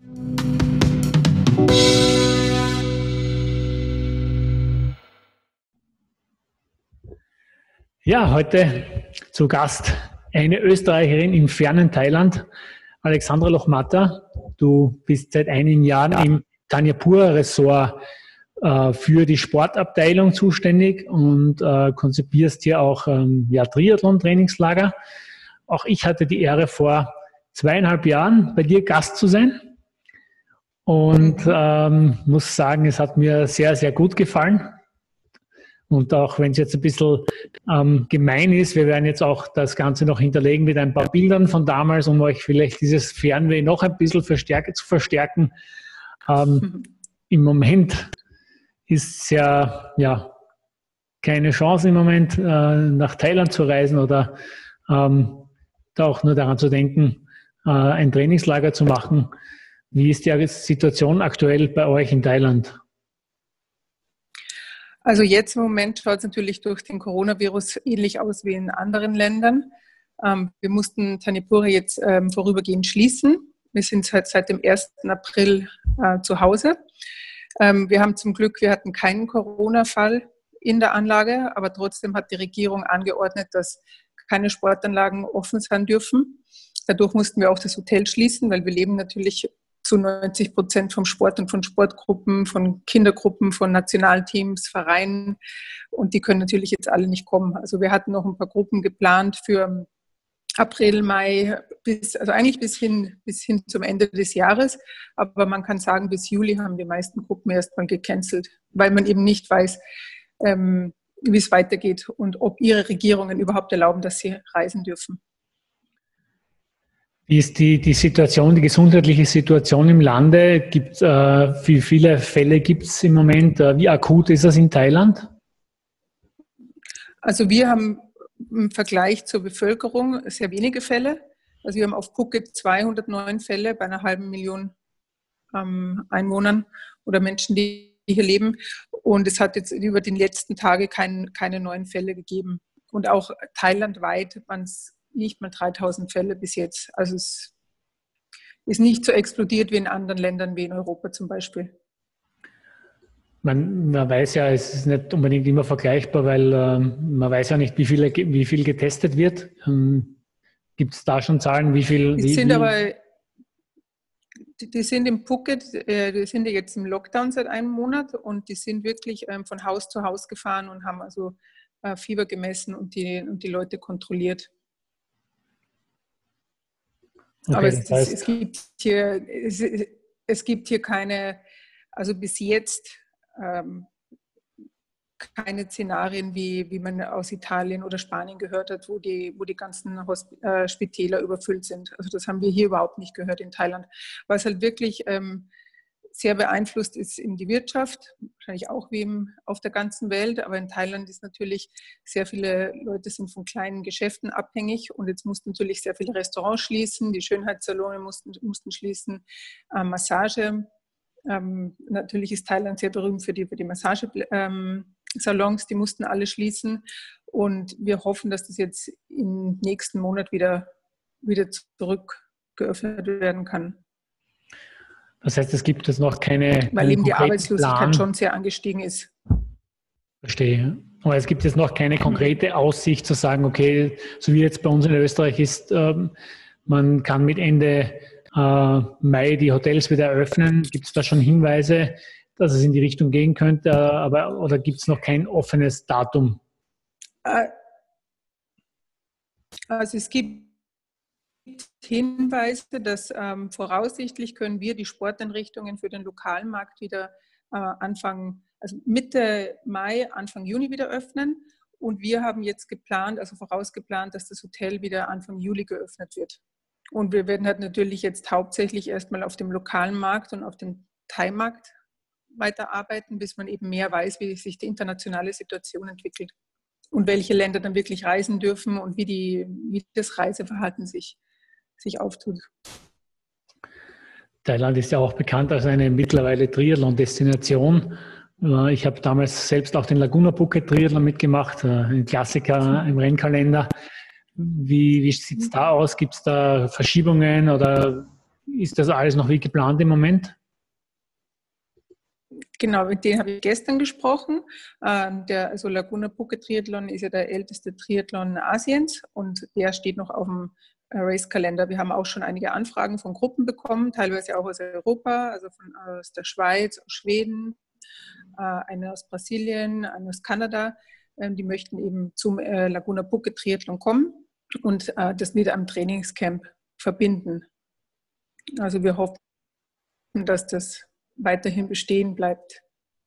Ja, heute zu Gast eine Österreicherin im fernen Thailand, Alexandra Lochmatter. Du bist seit einigen Jahren im Thanyapura Resort äh, für die Sportabteilung zuständig und äh, konzipierst hier auch ähm, ja, Triathlon-Trainingslager. Auch ich hatte die Ehre, vor zweieinhalb Jahren bei dir Gast zu sein und ähm, muss sagen, es hat mir sehr, sehr gut gefallen. Und auch wenn es jetzt ein bisschen ähm, gemein ist, wir werden jetzt auch das Ganze noch hinterlegen mit ein paar Bildern von damals, um euch vielleicht dieses Fernweh noch ein bisschen verstärke, zu verstärken. Ähm, Im Moment ist es ja, ja keine Chance im Moment, äh, nach Thailand zu reisen oder ähm, da auch nur daran zu denken, äh, ein Trainingslager zu machen. Wie ist die Situation aktuell bei euch in Thailand? Also jetzt im Moment schaut es natürlich durch den Coronavirus ähnlich aus wie in anderen Ländern. Ähm, wir mussten Thanyapura jetzt ähm, vorübergehend schließen. Wir sind seit, seit dem ersten April äh, zu Hause. Ähm, wir haben zum Glück, wir hatten keinen Corona-Fall in der Anlage, aber trotzdem hat die Regierung angeordnet, dass keine Sportanlagen offen sein dürfen. Dadurch mussten wir auch das Hotel schließen, weil wir leben natürlich zu neunzig Prozent vom Sport und von Sportgruppen, von Kindergruppen, von Nationalteams, Vereinen. Und die können natürlich jetzt alle nicht kommen. Also wir hatten noch ein paar Gruppen geplant für April, Mai, bis, also eigentlich bis hin, bis hin zum Ende des Jahres. Aber man kann sagen, bis Juli haben die meisten Gruppen erstmal gecancelt, weil man eben nicht weiß, ähm, wie es weitergeht und ob ihre Regierungen überhaupt erlauben, dass sie reisen dürfen. Wie ist die, die Situation, die gesundheitliche Situation im Lande? Gibt, äh, wie viele Fälle gibt es im Moment? Wie akut ist das in Thailand? Also wir haben im Vergleich zur Bevölkerung sehr wenige Fälle. Also wir haben auf Phuket zweihundertneun Fälle bei einer halben Million ähm, Einwohnern oder Menschen, die hier leben. Und es hat jetzt über die letzten Tage kein, keine neuen Fälle gegeben. Und auch thailandweit waren es nicht mal dreitausend Fälle bis jetzt. Also es ist nicht so explodiert wie in anderen Ländern, wie in Europa zum Beispiel. Man, man weiß ja, es ist nicht unbedingt immer vergleichbar, weil ähm, man weiß ja nicht, wie, viele, wie viel getestet wird. Ähm, gibt es da schon Zahlen, wie viel? Die wie, sind wie? aber, die, die sind im Phuket, äh, die sind ja jetzt im Lockdown seit einem Monat und die sind wirklich ähm, von Haus zu Haus gefahren und haben also äh, Fieber gemessen und die, und die Leute kontrolliert. Okay, Aber es, das heißt, es, gibt hier, es, es gibt hier keine, also bis jetzt ähm, keine Szenarien, wie, wie man aus Italien oder Spanien gehört hat, wo die, wo die ganzen Hosp- äh, Spitäler überfüllt sind. Also das haben wir hier überhaupt nicht gehört in Thailand. Was halt wirklich ähm, sehr beeinflusst ist in die Wirtschaft, wahrscheinlich auch wie im, auf der ganzen Welt, aber in Thailand ist natürlich, sehr viele Leute sind von kleinen Geschäften abhängig und jetzt mussten natürlich sehr viele Restaurants schließen, die Schönheitssalone mussten, mussten schließen, äh, Massage. Ähm, natürlich ist Thailand sehr berühmt für die, für die Massagesalons, ähm, die mussten alle schließen und wir hoffen, dass das jetzt im nächsten Monat wieder, wieder zurück geöffnet werden kann. Das heißt, es gibt jetzt noch keine. Weil eben die Arbeitslosigkeit Plan. schon sehr angestiegen ist. Verstehe. Aber es gibt jetzt noch keine konkrete Aussicht zu sagen, okay, so wie jetzt bei uns in Österreich ist, ähm, man kann mit Ende äh, Mai die Hotels wieder eröffnen. Gibt es da schon Hinweise, dass es in die Richtung gehen könnte? Aber, oder gibt es noch kein offenes Datum? Also es gibt Hinweise, dass ähm, voraussichtlich können wir die Sporteinrichtungen für den lokalen Markt wieder äh, Anfang, also Mitte Mai, Anfang Juni wieder öffnen. Und wir haben jetzt geplant, also vorausgeplant, dass das Hotel wieder Anfang Juli geöffnet wird. Und wir werden halt natürlich jetzt hauptsächlich erstmal auf dem lokalen Markt und auf dem Thai-Markt weiterarbeiten, bis man eben mehr weiß, wie sich die internationale Situation entwickelt und welche Länder dann wirklich reisen dürfen und wie, die, wie das Reiseverhalten sich sich auftut. Thailand ist ja auch bekannt als eine mittlerweile Triathlon-Destination. Ich habe damals selbst auch den Laguna Phuket Triathlon mitgemacht, ein Klassiker im Rennkalender. Wie, wie sieht es da aus? Gibt es da Verschiebungen oder ist das alles noch wie geplant im Moment? Genau, mit denen habe ich gestern gesprochen. Der, also Laguna Phuket Triathlon ist ja der älteste Triathlon Asiens und der steht noch auf dem Racekalender. Wir haben auch schon einige Anfragen von Gruppen bekommen, teilweise auch aus Europa, also von, aus der Schweiz, aus Schweden, eine aus Brasilien, eine aus Kanada. Die möchten eben zum Laguna Phuket Triathlon kommen und das mit einem Trainingscamp verbinden. Also wir hoffen, dass das weiterhin bestehen bleibt.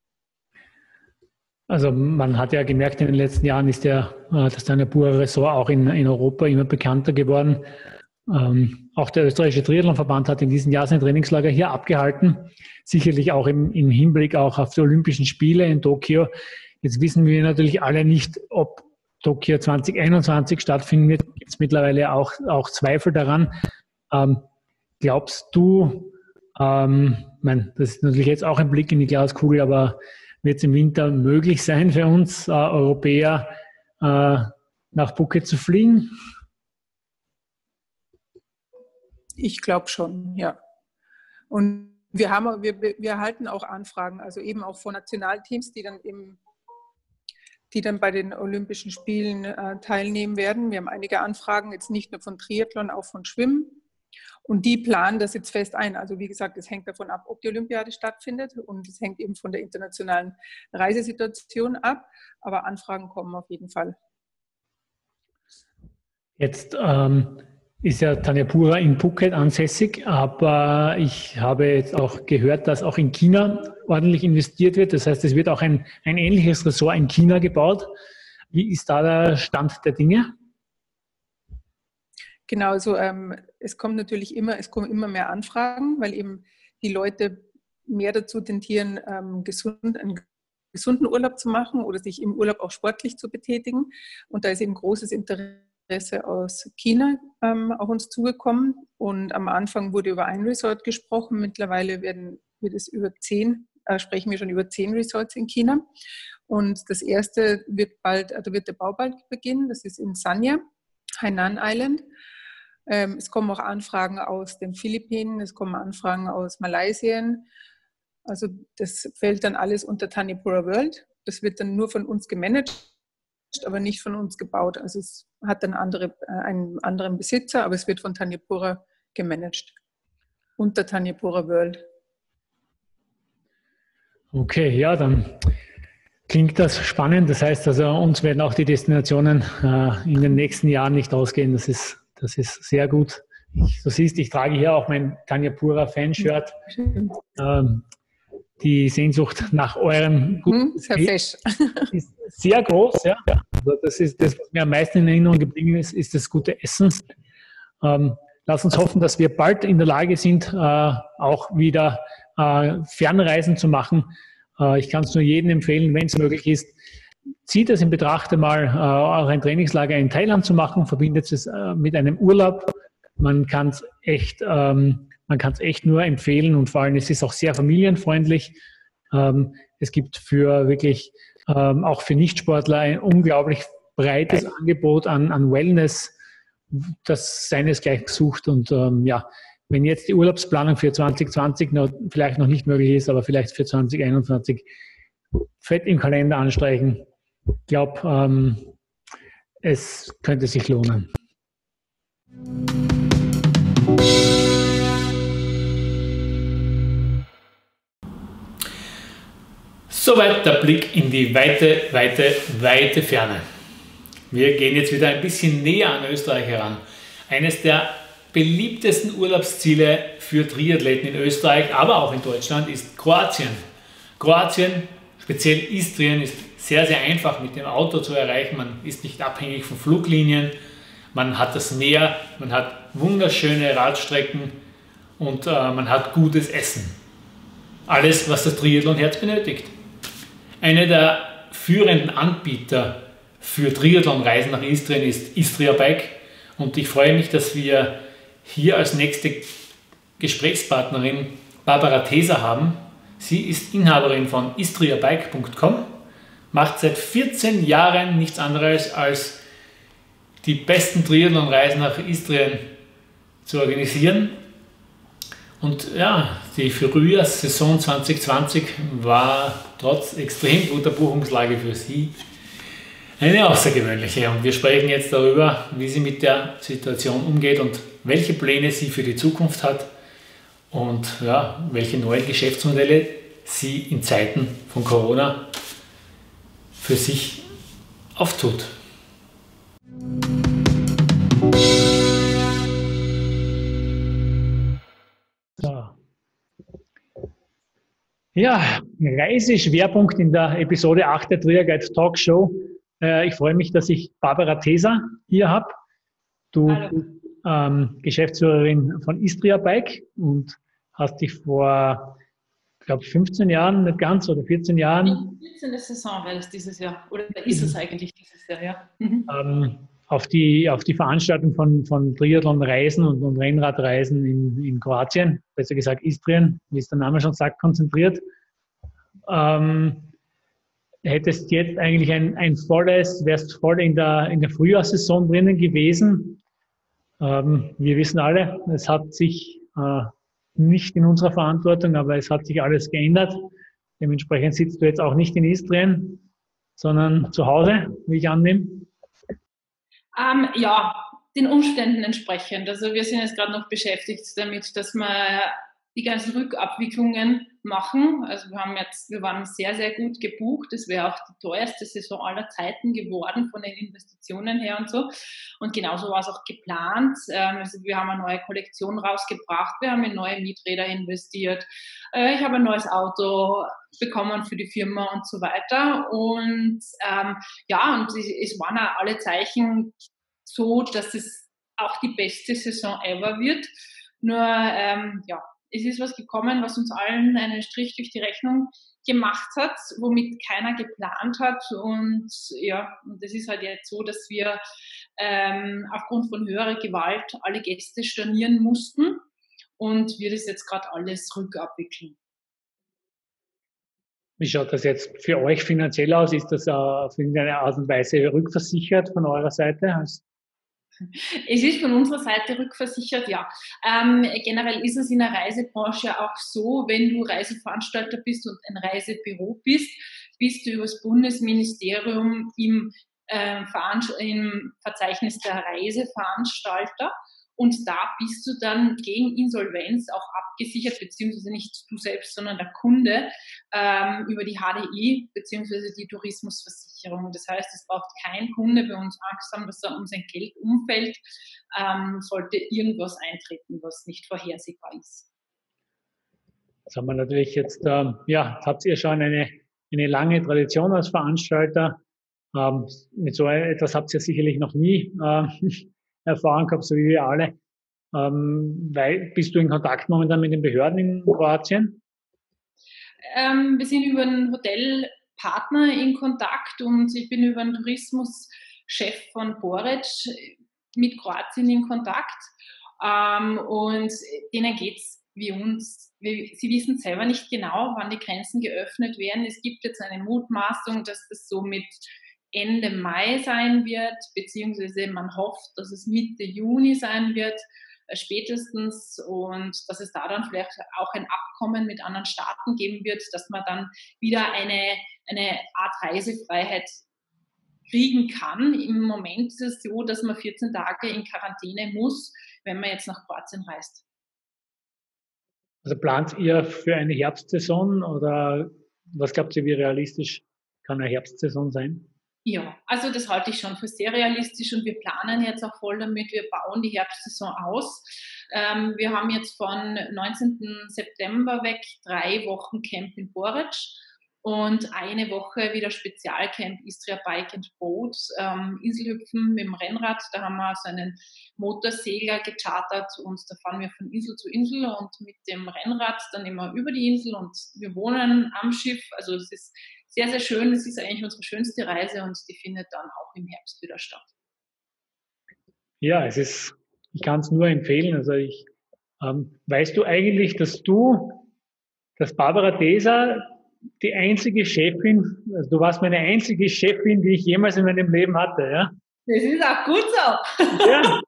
Also man hat ja gemerkt, in den letzten Jahren ist der, das Thanyapura Resort auch in, in Europa immer bekannter geworden. Ähm, auch der österreichische Triathlonverband hat in diesem Jahr sein Trainingslager hier abgehalten. Sicherlich auch im, im Hinblick auch auf die Olympischen Spiele in Tokio. Jetzt wissen wir natürlich alle nicht, ob Tokio zwanzig einundzwanzig stattfinden wird. Gibt es mittlerweile auch, auch Zweifel daran. Ähm, glaubst du, ähm, mein, das ist natürlich jetzt auch ein Blick in die Glaskugel, aber wird es im Winter möglich sein für uns äh, Europäer äh, nach Phuket zu fliegen? Ich glaube schon, ja. Und wir haben, wir, wir erhalten auch Anfragen, also eben auch von Nationalteams, die dann eben, die dann bei den Olympischen Spielen äh, teilnehmen werden. Wir haben einige Anfragen, jetzt nicht nur von Triathlon, auch von Schwimmen. Und die planen das jetzt fest ein. Also wie gesagt, es hängt davon ab, ob die Olympiade stattfindet und es hängt eben von der internationalen Reisesituation ab. Aber Anfragen kommen auf jeden Fall. Jetzt ähm, ist ja Thanyapura in Phuket ansässig, aber ich habe jetzt auch gehört, dass auch in China ordentlich investiert wird. Das heißt, es wird auch ein, ein ähnliches Ressort in China gebaut. Wie ist da der Stand der Dinge? Genau, also ähm, es kommt natürlich immer, es kommen immer mehr Anfragen, weil eben die Leute mehr dazu tendieren, ähm, gesund, einen gesunden Urlaub zu machen oder sich im Urlaub auch sportlich zu betätigen. Und da ist eben großes Interesse aus China ähm, auf uns zugekommen. Und am Anfang wurde über ein Resort gesprochen. Mittlerweile werden, wird es über zehn, äh, sprechen wir schon über zehn Resorts in China. Und das erste wird bald, also wird der Bau bald beginnen. Das ist in Sanya, Hainan Island. Es kommen auch Anfragen aus den Philippinen, es kommen Anfragen aus Malaysia. Also das fällt dann alles unter Thanyapura World. Das wird dann nur von uns gemanagt, aber nicht von uns gebaut. Also es hat dann andere, einen anderen Besitzer, aber es wird von Thanyapura gemanagt. Unter Thanyapura World. Okay, ja, dann klingt das spannend. Das heißt also, uns werden auch die Destinationen äh, in den nächsten Jahren nicht ausgehen. Das ist Das ist sehr gut. Ich, du siehst, ich trage hier auch mein Thanyapura Fanshirt. Ähm, die Sehnsucht nach eurem guten sehr fesch. Ist sehr groß. Ja. Also das ist das, was mir am meisten in Erinnerung geblieben ist, ist das gute Essen. Ähm, lass uns hoffen, dass wir bald in der Lage sind, äh, auch wieder äh, Fernreisen zu machen. Äh, ich kann es nur jedem empfehlen, wenn es möglich ist, zieht es in Betracht, einmal äh, auch ein Trainingslager in Thailand zu machen, verbindet es äh, mit einem Urlaub. Man kann es echt, ähm, man kann es echt nur empfehlen und vor allem es ist auch sehr familienfreundlich. Ähm, es gibt für wirklich ähm, auch für Nichtsportler ein unglaublich breites Angebot an, an Wellness, das seinesgleichen sucht. Und ähm, ja, wenn jetzt die Urlaubsplanung für zwanzig zwanzig noch, vielleicht noch nicht möglich ist, aber vielleicht für zwanzig einundzwanzig fett im Kalender anstreichen. Ich glaube, ähm, es könnte sich lohnen. Soweit der Blick in die weite, weite, weite Ferne. Wir gehen jetzt wieder ein bisschen näher an Österreich heran. Eines der beliebtesten Urlaubsziele für Triathleten in Österreich, aber auch in Deutschland, ist Kroatien. Kroatien, speziell Istrien, ist sehr, sehr einfach mit dem Auto zu erreichen. Man ist nicht abhängig von Fluglinien, man hat das Meer, man hat wunderschöne Radstrecken und äh, man hat gutes Essen. Alles, was das Triathlon-Herz benötigt. Einer der führenden Anbieter für Triathlon-Reisen nach Istrien ist Istria Bike und ich freue mich, dass wir hier als nächste Gesprächspartnerin Barbara Teser haben. Sie ist Inhaberin von istria bike punkt com, macht seit vierzehn Jahren nichts anderes als die besten Triathlon-Reisen nach Istrien zu organisieren. Und ja, die Frühjahrssaison zwanzig zwanzig war trotz extrem guter Buchungslage für sie eine außergewöhnliche. Und wir sprechen jetzt darüber, wie sie mit der Situation umgeht und welche Pläne sie für die Zukunft hat und ja, welche neuen Geschäftsmodelle sie in Zeiten von Corona für sich auftut. So. Ja, Reiseschwerpunkt in der Episode acht der Triaguide Talk Show. Ich freue mich, dass ich Barbara Teser hier habe. Du bist ähm, Geschäftsführerin von Istria Bike und hast dich vor, ich glaube, fünfzehn Jahren, nicht ganz, oder vierzehn Jahren. vierzehn Saison wäre es dieses Jahr, oder ist es eigentlich dieses Jahr, ja. Mhm. Ähm, auf, die, auf die Veranstaltung von, von Triathlon-Reisen und, und Rennradreisen in, in Kroatien, besser gesagt Istrien, wie es der Name schon sagt, konzentriert. Ähm, hättest jetzt eigentlich ein, ein volles, wärst voll in der, in der Frühjahrssaison drinnen gewesen. Ähm, wir wissen alle, es hat sich äh, nicht in unserer Verantwortung, aber es hat sich alles geändert. Dementsprechend sitzt du jetzt auch nicht in Istrien, sondern zu Hause, wie ich annehme. Ähm, ja, den Umständen entsprechend. Also wir sind jetzt gerade noch beschäftigt damit, dass wir die ganzen Rückabwicklungen machen. Also wir haben jetzt, wir waren sehr, sehr gut gebucht. Das wäre auch die teuerste Saison aller Zeiten geworden von den Investitionen her und so. Und genauso war es auch geplant. Also wir haben eine neue Kollektion rausgebracht. Wir haben in neue Mieträder investiert. Ich habe ein neues Auto bekommen für die Firma und so weiter. Und ähm, ja, und es waren auch alle Zeichen so, dass es auch die beste Saison ever wird. Nur, ähm, ja, es ist was gekommen, was uns allen einen Strich durch die Rechnung gemacht hat, womit keiner geplant hat. Und ja, das ist halt jetzt so, dass wir ähm, aufgrund von höherer Gewalt alle Gäste stornieren mussten und wir das jetzt gerade alles rückabwickeln. Wie schaut das jetzt für euch finanziell aus? Ist das auf irgendeine Art und Weise rückversichert von eurer Seite? Es ist von unserer Seite rückversichert, ja. Ähm, generell ist es in der Reisebranche auch so, wenn du Reiseveranstalter bist und ein Reisebüro bist, bist du über das Bundesministerium im, äh, im Verzeichnis der Reiseveranstalter. Und da bist du dann gegen Insolvenz auch abgesichert, beziehungsweise nicht du selbst, sondern der Kunde ähm, über die H D I, beziehungsweise die Tourismusversicherung. Das heißt, es braucht kein Kunde bei uns Angst haben, dass er um sein Geld umfällt, ähm, sollte irgendwas eintreten, was nicht vorhersehbar ist. Das haben wir natürlich jetzt, ähm, ja, habt ihr schon eine, eine lange Tradition als Veranstalter. Ähm, mit so etwas habt ihr sicherlich noch nie äh, Erfahrung gehabt, so wie wir alle. Ähm, weil, bist du in Kontakt momentan mit den Behörden in Kroatien? ähm, wir sind über einen Hotelpartner in Kontakt und ich bin über einen Tourismuschef von Poreč mit Kroatien in Kontakt. Ähm, und denen geht es wie uns. Wir, sie wissen selber nicht genau, wann die Grenzen geöffnet werden. Es gibt jetzt eine Mutmaßung, dass das so mit Ende Mai sein wird, beziehungsweise man hofft, dass es Mitte Juni sein wird, äh, spätestens, und dass es da dann vielleicht auch ein Abkommen mit anderen Staaten geben wird, dass man dann wieder eine, eine Art Reisefreiheit kriegen kann. Im Moment ist es so, dass man vierzehn Tage in Quarantäne muss, wenn man jetzt nach Kroatien reist. Also plant ihr für eine Herbstsaison oder was glaubt ihr, wie realistisch kann eine Herbstsaison sein? Ja, also das halte ich schon für sehr realistisch und wir planen jetzt auch voll damit. Wir bauen die Herbstsaison aus. Ähm, wir haben jetzt von neunzehnten September weg drei Wochen Camp in Poreč und eine Woche wieder Spezialcamp Istria Bike and Boat, ähm, Inselhüpfen mit dem Rennrad. Da haben wir so einen Motorsegler gechartert und da fahren wir von Insel zu Insel und mit dem Rennrad dann immer über die Insel und wir wohnen am Schiff. Also es ist sehr, sehr schön. Es ist eigentlich unsere schönste Reise und die findet dann auch im Herbst wieder statt. Ja, es ist, ich kann es nur empfehlen. Also ich, ähm, weißt du eigentlich, dass du, dass Barbara Deser die einzige Chefin, also du warst meine einzige Chefin, die ich jemals in meinem Leben hatte, ja? Das ist auch gut so. Ja.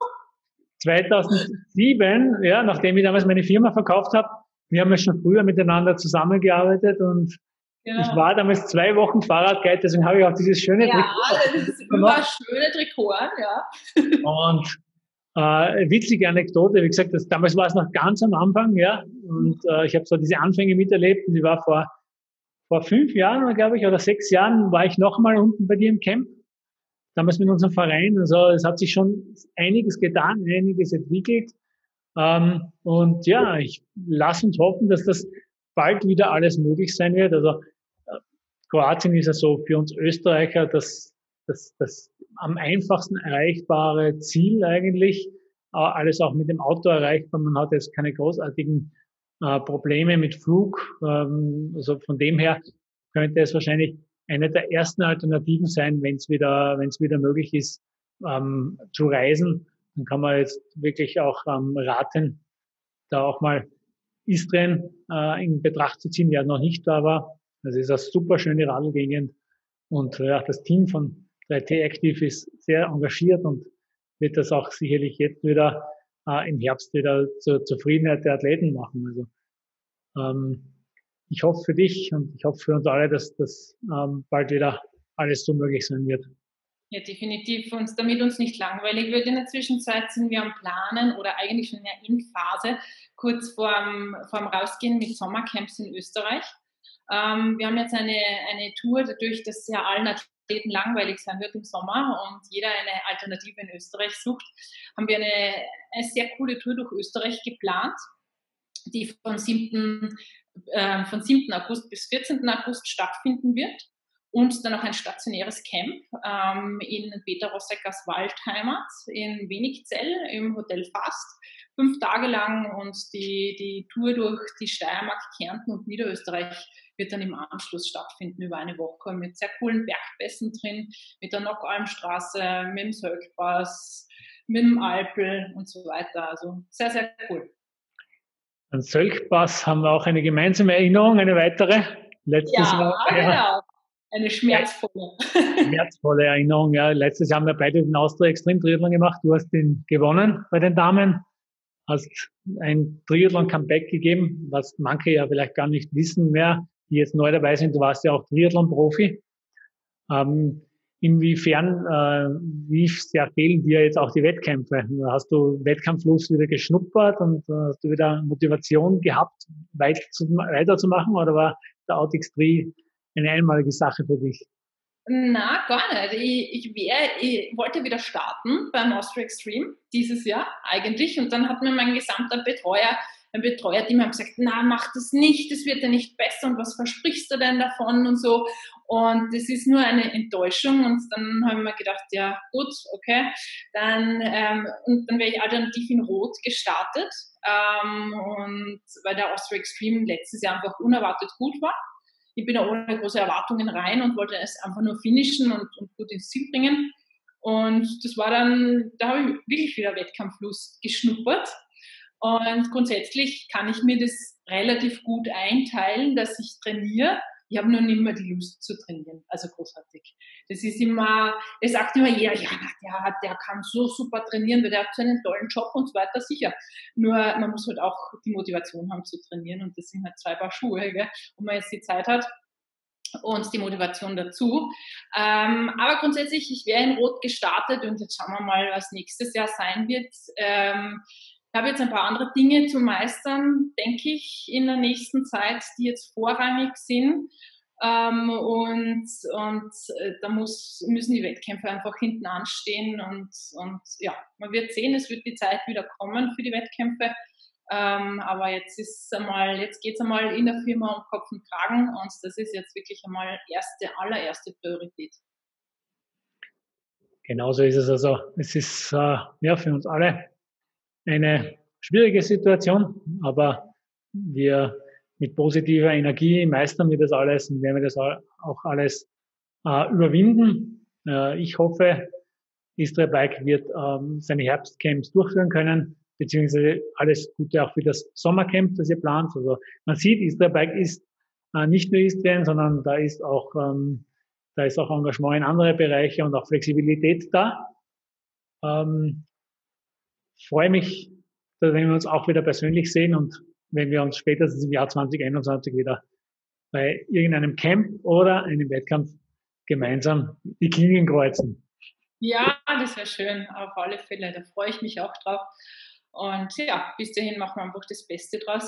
zweitausendsieben, ja, nachdem ich damals meine Firma verkauft habe, wir haben ja schon früher miteinander zusammengearbeitet und genau. Ich war damals zwei Wochen Fahrradguide, deswegen habe ich auch dieses schöne ja, Trikot. Ja, das ist immer schöne Trikot, ja. Und äh, witzige Anekdote, wie gesagt, das, damals war es noch ganz am Anfang, ja, und äh, ich habe so diese Anfänge miterlebt und ich war vor vor fünf Jahren, glaube ich, oder sechs Jahren war ich nochmal unten bei dir im Camp, damals mit unserem Verein. Also es hat sich schon einiges getan, einiges entwickelt. Ähm, und ja, ich lasse uns hoffen, dass das bald wieder alles möglich sein wird. Also äh, Kroatien ist ja so für uns Österreicher das, das, das am einfachsten erreichbare Ziel eigentlich. Äh, alles auch mit dem Auto erreichbar. Man hat jetzt keine großartigen äh, Probleme mit Flug. Ähm, also von dem her könnte es wahrscheinlich eine der ersten Alternativen sein, wenn es wieder, wenn es wieder möglich ist, ähm, zu reisen. Dann kann man jetzt wirklich auch ähm, raten, da auch mal Istrien äh, in Betracht zu ziehen, der noch nicht da war. Das ist eine super schöne Radlgegend und ja, das Team von drei T Active ist sehr engagiert und wird das auch sicherlich jetzt wieder äh, im Herbst wieder zur Zufriedenheit der Athleten machen. Also ähm, ich hoffe für dich und ich hoffe für uns alle, dass das ähm, bald wieder alles so möglich sein wird. Ja, definitiv. Und damit uns nicht langweilig wird in der Zwischenzeit, sind wir am Planen oder eigentlich schon in Phase, kurz vorm, vorm Rausgehen mit Sommercamps in Österreich. Ähm, wir haben jetzt eine, eine Tour, dadurch, dass ja allen Athleten langweilig sein wird im Sommer und jeder eine Alternative in Österreich sucht, haben wir eine, eine sehr coole Tour durch Österreich geplant, die von siebten Äh, von siebten August bis vierzehnten August stattfinden wird. Und dann noch ein stationäres Camp ähm, in Peter Rosseckers Waldheimat in Wenigzell im Hotel Fast. Fünf Tage lang und die, die Tour durch die Steiermark, Kärnten und Niederösterreich wird dann im Anschluss stattfinden über eine Woche mit sehr coolen Bergpässen drin, mit der Nockalmstraße, mit dem Sölkpass, mit dem Alpel und so weiter. Also sehr, sehr cool. An Sölkpass haben wir auch eine gemeinsame Erinnerung, eine weitere. Letztes ja, Jahr, genau. Ja, eine schmerzvolle. Schmerzvolle Erinnerung, ja. Letztes Jahr haben wir beide den Austria Extrem Triathlon gemacht. Du hast den gewonnen bei den Damen. Hast ein Triathlon-Comeback gegeben, was manche ja vielleicht gar nicht wissen mehr, die jetzt neu dabei sind. Du warst ja auch Triathlon-Profi. Ähm, Inwiefern, äh, wie sehr fehlen dir jetzt auch die Wettkämpfe? Hast du Wettkampflust wieder geschnuppert und äh, hast du wieder Motivation gehabt, weit zu, weiterzumachen, oder war der Outextreme eine einmalige Sache für dich? Na, gar nicht. Ich, ich, wär, ich wollte wieder starten beim Austria Extreme dieses Jahr eigentlich und dann hat mir mein gesamter Betreuer Mein Betreuerteam hat gesagt, na, mach das nicht, das wird ja nicht besser und was versprichst du denn davon und so. Und das ist nur eine Enttäuschung und dann haben wir gedacht, ja gut, okay, dann, ähm, und dann wäre ich alternativ in Rot gestartet ähm, und weil der Austria Extreme letztes Jahr einfach unerwartet gut war. Ich bin da ohne große Erwartungen rein und wollte es einfach nur finishen und, und gut ins Ziel bringen. Und das war dann, da habe ich wirklich wieder Wettkampflust geschnuppert. Und grundsätzlich kann ich mir das relativ gut einteilen, dass ich trainiere. Ich habe nur nicht mehr die Lust zu trainieren, also großartig. Das ist immer, es sagt immer jeder, ja, der, der kann so super trainieren, weil der hat so einen tollen Job und so weiter, sicher. Nur man muss halt auch die Motivation haben zu trainieren und das sind halt zwei Paar Schuhe, gell, wo man jetzt die Zeit hat und die Motivation dazu. Ähm, aber grundsätzlich, ich wäre in Rot gestartet und jetzt schauen wir mal, was nächstes Jahr sein wird. Ähm, Ich habe jetzt ein paar andere Dinge zu meistern, denke ich, in der nächsten Zeit, die jetzt vorrangig sind. Ähm, und und äh, da muss, müssen die Wettkämpfe einfach hinten anstehen. Und, und ja, man wird sehen, es wird die Zeit wieder kommen für die Wettkämpfe. Ähm, aber jetzt ist einmal, jetzt geht es einmal in der Firma um Kopf und Kragen. Und das ist jetzt wirklich einmal erste, allererste Priorität. Genauso ist es also. Es ist äh, ja für uns alle eine schwierige Situation, aber wir mit positiver Energie meistern wir das alles und werden wir das auch alles äh, überwinden. Äh, ich hoffe, Istria Bike wird ähm, seine Herbstcamps durchführen können, beziehungsweise alles Gute auch für das Sommercamp, das ihr plant. Also man sieht, Istria Bike ist äh, nicht nur Istrien, sondern da ist auch ähm, da ist auch Engagement in andere Bereiche und auch Flexibilität da. Ähm, Ich freue mich, dass wenn wir uns auch wieder persönlich sehen und wenn wir uns spätestens im Jahr zwanzig einundzwanzig wieder bei irgendeinem Camp oder einem Wettkampf gemeinsam die Klingeln kreuzen. Ja, das wäre schön, auf alle Fälle. Da freue ich mich auch drauf. Und ja, bis dahin machen wir einfach das Beste draus.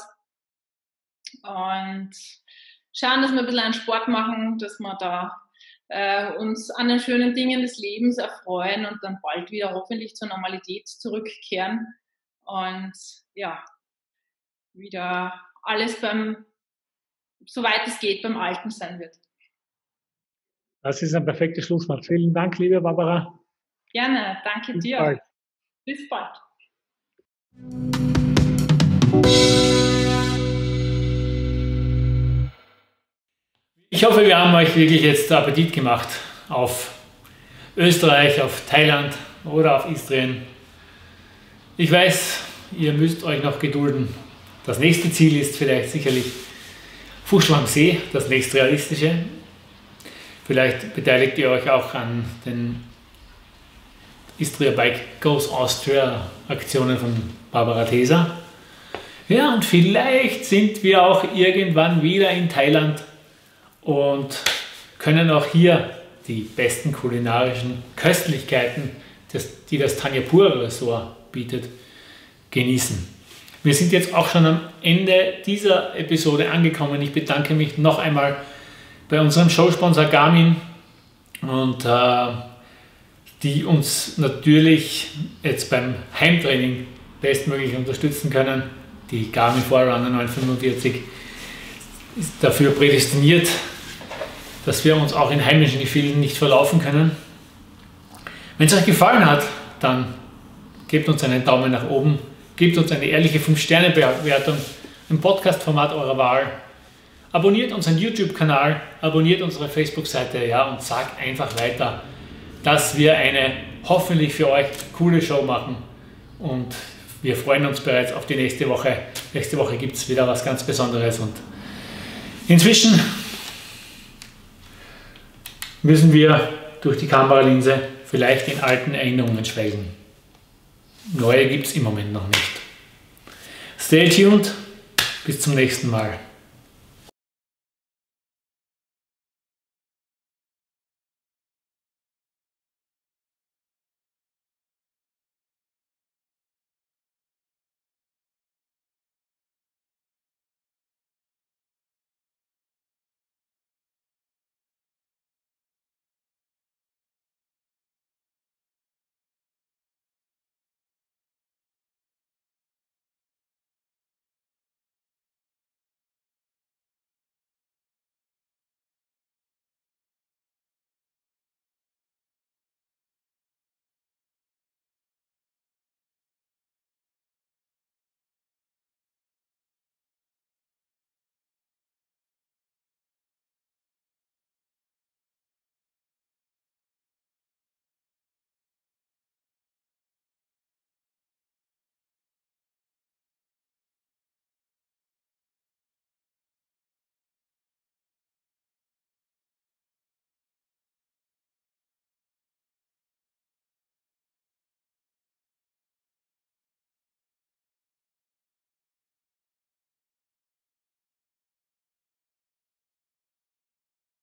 Und schauen, dass wir ein bisschen an Sport machen, dass wir da äh, uns an den schönen Dingen des Lebens erfreuen und dann bald wieder hoffentlich zur Normalität zurückkehren und ja, wieder alles beim, soweit es geht, beim Alten sein wird. Das ist ein perfektes Schlusswort. Vielen Dank, liebe Barbara. Gerne, danke Bis dir. Bald. Bis bald. Ich hoffe, wir haben euch wirklich jetzt Appetit gemacht auf Österreich, auf Thailand oder auf Istrien. Ich weiß, ihr müsst euch noch gedulden. Das nächste Ziel ist vielleicht sicherlich Fuchsschwang am See, das nächstrealistische. Vielleicht beteiligt ihr euch auch an den Istria Bike Goes Austria Aktionen von Barbara Teser. Ja, und vielleicht sind wir auch irgendwann wieder in Thailand und können auch hier die besten kulinarischen Köstlichkeiten, das, die das Tanyapura Resort bietet, genießen. Wir sind jetzt auch schon am Ende dieser Episode angekommen. Ich bedanke mich noch einmal bei unserem Showsponsor Garmin und äh, die uns natürlich jetzt beim Heimtraining bestmöglich unterstützen können. Die Garmin Forerunner neunhundertfünfundvierzig ist dafür prädestiniert, dass wir uns auch in heimischen Gefilden nicht verlaufen können. Wenn es euch gefallen hat, dann gebt uns einen Daumen nach oben, gebt uns eine ehrliche fünf Sterne Bewertung im Podcast-Format eurer Wahl, abonniert unseren YouTube-Kanal, abonniert unsere Facebook-Seite, ja, und sagt einfach weiter, dass wir eine hoffentlich für euch coole Show machen und wir freuen uns bereits auf die nächste Woche. Nächste Woche gibt es wieder was ganz Besonderes und inzwischen müssen wir durch die Kameralinse vielleicht in alten Erinnerungen schwelgen. Neue gibt es im Moment noch nicht. Stay tuned, bis zum nächsten Mal.